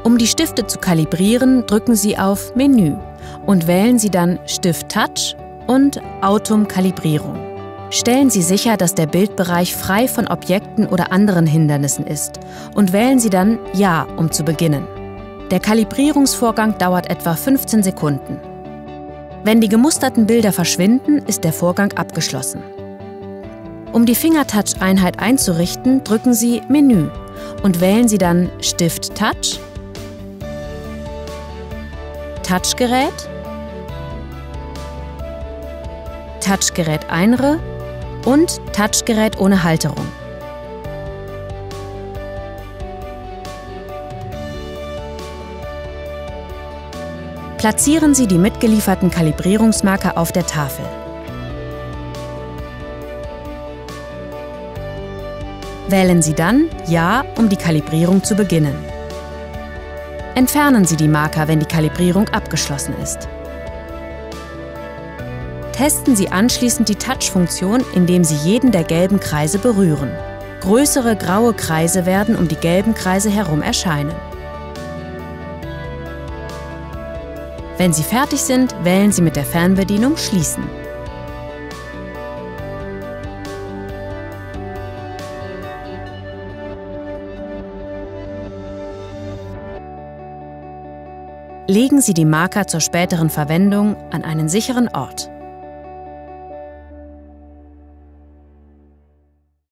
Um die Stifte zu kalibrieren, drücken Sie auf Menü und wählen Sie dann Stift Touch und Autum Kalibrierung. Stellen Sie sicher, dass der Bildbereich frei von Objekten oder anderen Hindernissen ist und wählen Sie dann Ja, um zu beginnen. Der Kalibrierungsvorgang dauert etwa 15 Sekunden. Wenn die gemusterten Bilder verschwinden, ist der Vorgang abgeschlossen. Um die Fingertouch-Einheit einzurichten, drücken Sie Menü und wählen Sie dann Stift Touch, Touchgerät, Touchgerät Einre und Touchgerät ohne Halterung. Platzieren Sie die mitgelieferten Kalibrierungsmarker auf der Tafel. Wählen Sie dann Ja, um die Kalibrierung zu beginnen. Entfernen Sie die Marker, wenn die Kalibrierung abgeschlossen ist. Testen Sie anschließend die Touch-Funktion, indem Sie jeden der gelben Kreise berühren. Größere graue Kreise werden um die gelben Kreise herum erscheinen. Wenn Sie fertig sind, wählen Sie mit der Fernbedienung Schließen. Legen Sie die Marker zur späteren Verwendung an einen sicheren Ort.